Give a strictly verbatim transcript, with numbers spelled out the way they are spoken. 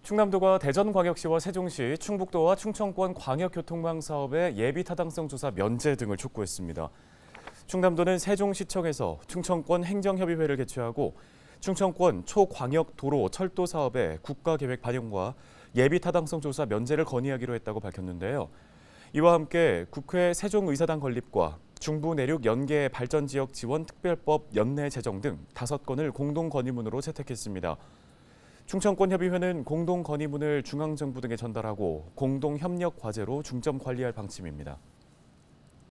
충남도가 대전광역시와 세종시, 충북도와 충청권 광역교통망 사업의 예비 타당성 조사 면제 등을 촉구했습니다. 충남도는 세종시청에서 충청권 행정협의회를 개최하고 충청권 초광역도로 철도 사업의 국가계획 반영과 예비 타당성 조사 면제를 건의하기로 했다고 밝혔는데요. 이와 함께 국회 세종의사당 건립과 중부 내륙 연계 발전지역 지원 특별법 연내 제정 등 다섯 건을 공동 건의문으로 채택했습니다. 충청권협의회는 공동 건의문을 중앙정부 등에 전달하고 공동 협력 과제로 중점 관리할 방침입니다.